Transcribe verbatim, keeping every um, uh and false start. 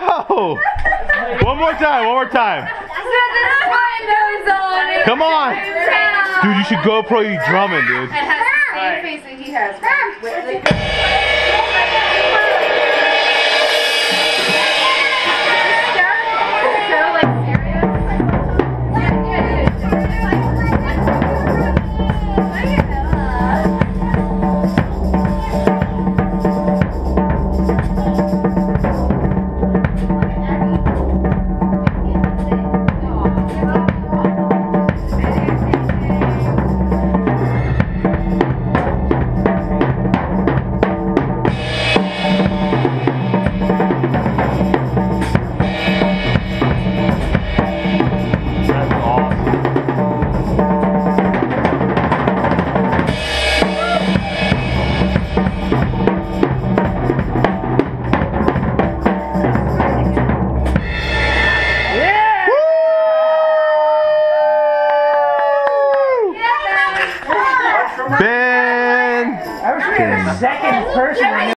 Go! One more time, one more time. Come on. Dude, you should GoPro you drumming, dude. It has the same face that he has. Ben! I was the second person.